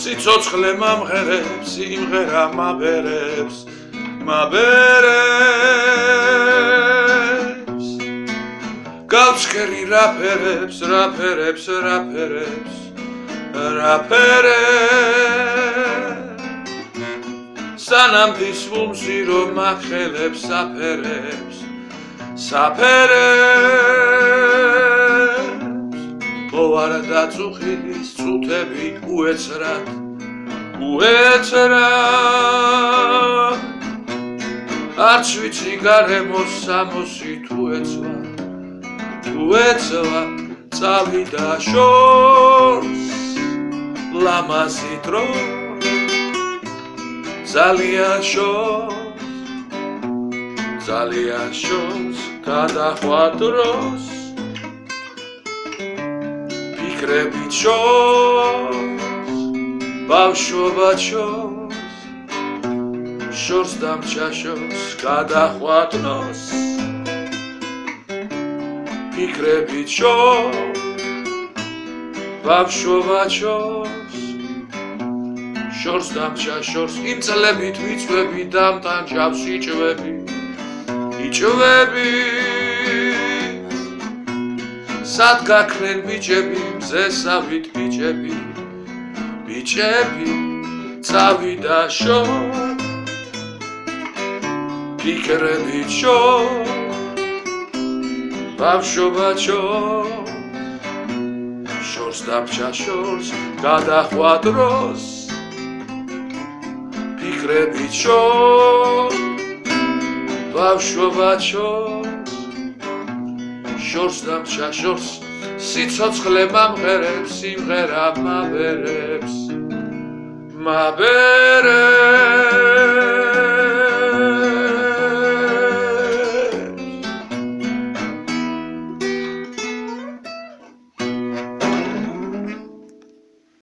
სიცოცხლე მამღერებს სიმღერა მაბერებს გავჩქერი რაფერებს სანამ დისვუმზირო მახელებს საფერებს მოვარ დაწუხილის წუთები უეცრად არც ვიცი გარემოს სამოსი თუ ეცვა წავიდა შორს ლამაზი დრო ძალიან შორს გადახვა დროს ფიქრებით შორს ბავშვობა შორს დამჩაშორს გადახვა დროს ფიქრებით ბავშვობა შორს დამჩაშორს იმ წლებით ვიწვევი დამტანჯავს იჭვები სად გაქრნენ ბიჭები მზესავით ბიჭები წავიდა ფიქრებით ბავშვობა შორს დამჩაშორს გადახვა დროს ფიქრებით ბავშვობა შორს დამჩაშორს სიცოცხლე მამღერებს სიმღერა მაბერებს